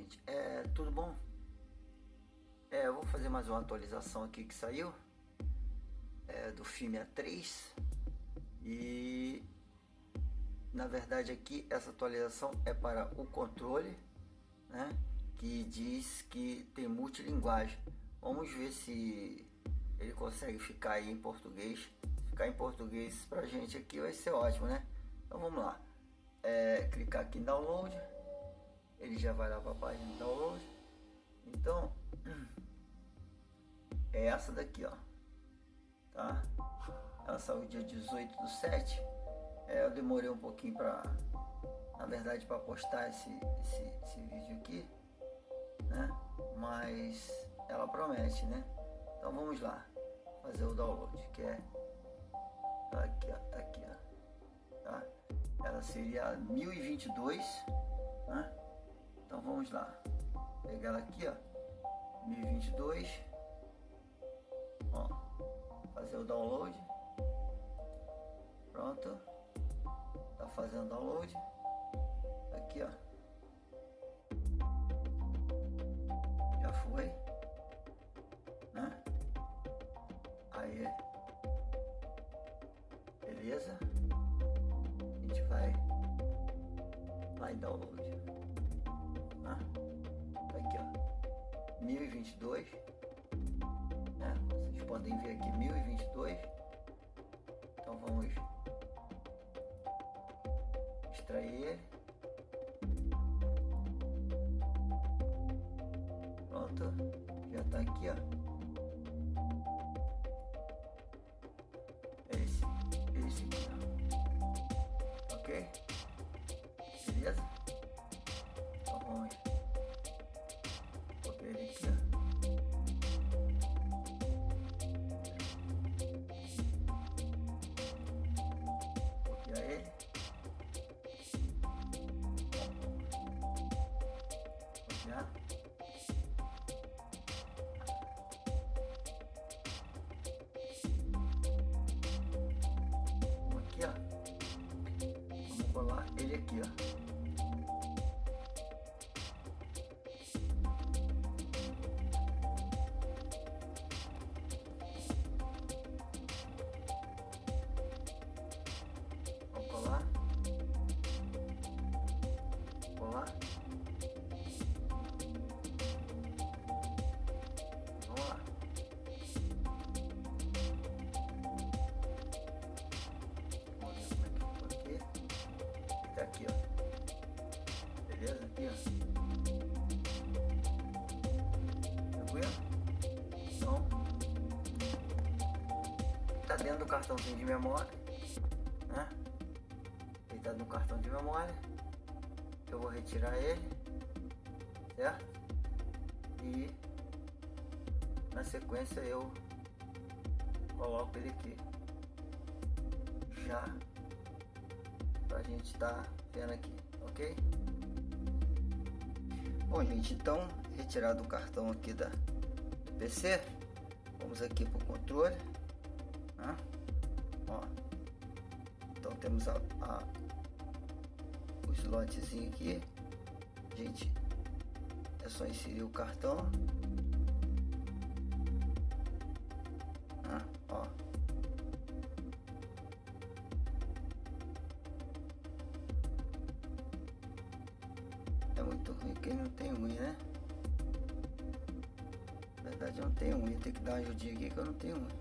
gente, tudo bom? Eu vou fazer mais uma atualização aqui que saiu do filme A3 e na verdade aqui essa atualização é para o controle, né, que diz que tem multilinguagem. Vamos ver se ele consegue ficar aí em português. Se ficar em português pra gente aqui vai ser ótimo, né? Então vamos lá, clicar aqui em download, ele já vai lá para a página de download. Então é essa daqui, ó, tá? Ela saiu dia 18/7. Eu demorei um pouquinho para, na verdade, para postar esse vídeo aqui, né? Mas ela promete, né? Então vamos lá fazer o download, que tá aqui, ó, tá aqui, ó, tá? Ela seria 1022, né? Então vamos lá, pegar ela aqui, ó, 1022, ó, fazer o download. Pronto, tá fazendo download aqui, ó, já foi, né? Aí, beleza, a gente vai lá em download, né? Tá aqui, ó, 1022, né? Vocês podem ver aqui 1022. Então vamos extrair ele. Pronto, já tá aqui, ó. Esse aqui, ó. Ok? Beleza? Então vamos copiar ele aqui, ó. Copiar ele. Copiar. Aqui, ó. Vamos colar ele aqui, ó. Vamos colar. Colar. Vamos lá. Vamos ver como é que ficou aqui. Tá aqui, ó. Beleza? Aqui, ó. Tranquilo? Então, tá dentro do cartãozinho de memória, né? Ele tá no cartão de memória. Eu vou retirar ele, certo? E na sequência eu coloco ele aqui já pra gente estar vendo aqui, ok? Bom, gente, então retirado o cartão aqui do PC, vamos aqui para o controle, né? Ó, então temos o slotzinho aqui, gente, é só inserir o cartão, né? Ó, é muito ruim quem não tem unha, né? Na verdade eu não tenho unha, tem que dar uma ajudinha aqui que eu não tenho unha.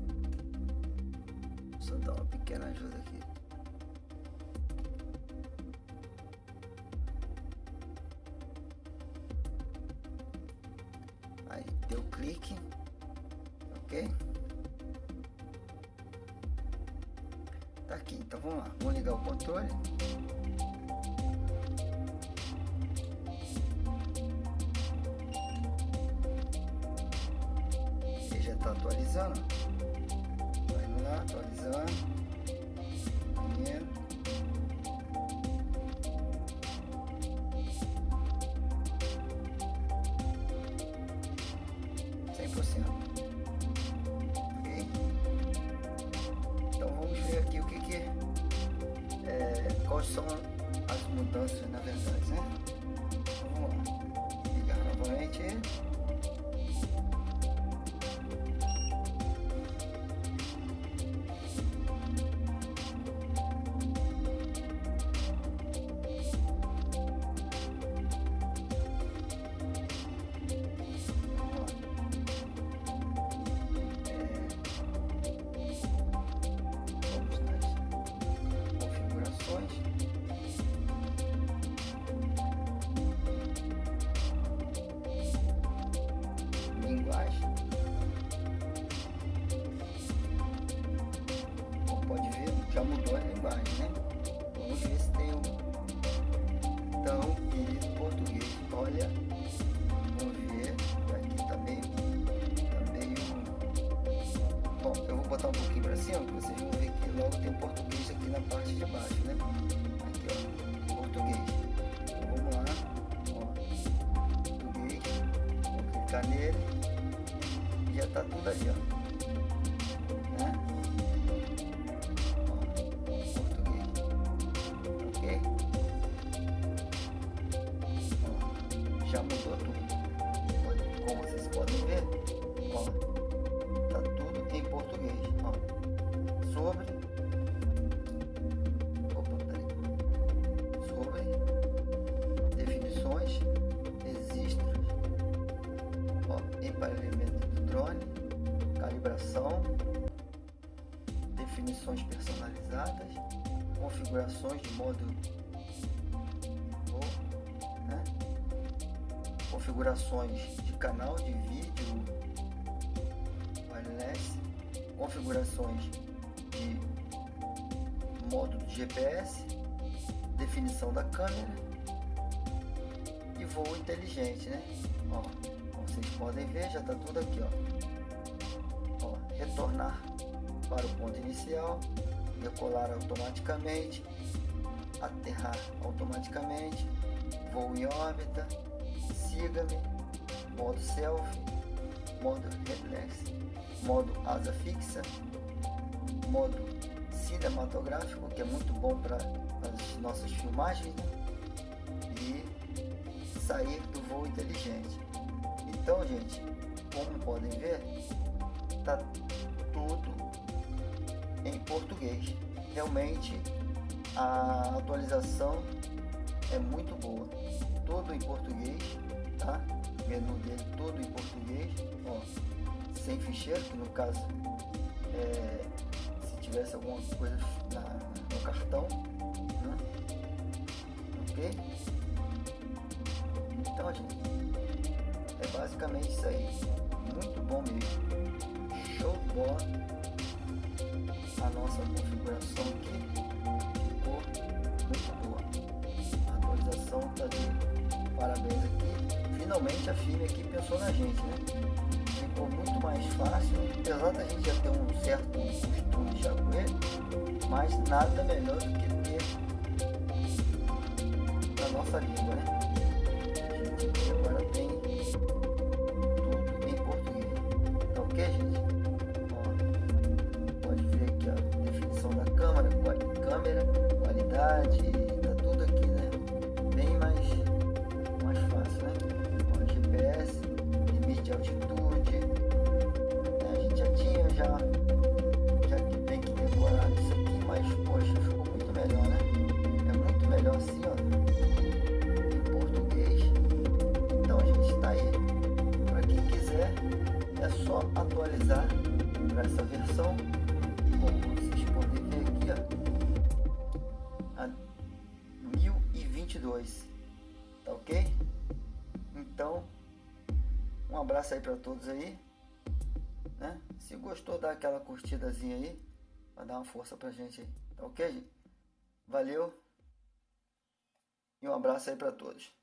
Só dar uma pequena ajuda aqui. Aí deu clique, ok? Tá aqui, então vamos lá, vamos ligar o controle. Ele já tá atualizando, vai lá, atualizando. Primeiro. 100%. Ok? Então vamos ver aqui o que quais são as mudanças na verdade, né? Então, vamos lá. olha, vamos ver, aqui tá meio, bom, eu vou botar um pouquinho para cima, que vocês vão ver que logo tem português aqui na parte de baixo, né? Aqui, ó, português. Então, vamos lá, ó, português, vou clicar nele, e já tá tudo ali, ó. Né? Ó, português, ok? Ó, já mudou tudo, como vocês podem ver, ó, tá tudo em português, ó, sobre, definições, registros, ó, emparelhamento do drone, calibração, definições personalizadas, configurações de modo voo, né? Configurações de canal de vídeo wireless, configurações de modo de GPS, definição da câmera e voo inteligente, né? Ó, como vocês podem ver, já está tudo aqui, ó. Retornar para o ponto inicial, decolar automaticamente, aterrar automaticamente, voo em órbita, siga-me, modo selfie, modo headless, modo asa fixa, modo cinematográfico, que é muito bom para as nossas filmagens, né? E sair do voo inteligente. Então, gente, como podem ver, tá tudo em português. Realmente a atualização é muito boa, todo em português, tá? O menu dele todo em português, ó, sem ficheiro, que no caso se tivesse alguma coisa no cartão, né? Ok? Então, gente, é basicamente isso aí, muito bom mesmo, show de bola. A nossa configuração aqui ficou muito boa, a atualização tá de parabéns aqui. Finalmente a firma aqui pensou na gente, né? Ficou muito mais fácil, apesar da gente já ter um certo costume já com ele, mas nada melhor do que ter na nossa língua, né? A gente agora tem tudo em português, tá ok, gente? Ó, pode ver aqui a definição da câmera, qualidade, tá tudo aqui, né? Bem mais fácil, né? Ó, GPS, limite de altitude, né? A gente já tinha já que tem que decorar isso aqui, mas poxa, ficou muito melhor, né? É muito melhor assim, ó, em português. Então, gente, tá aí. Para quem quiser, é só atualizar para essa versão, como vocês podem ver aqui, ó, a 1022, tá ok? Então, um abraço aí para todos aí, né? Se gostou, dá aquela curtidazinha aí, para dar uma força pra gente aí, tá ok, gente? Valeu e um abraço aí para todos.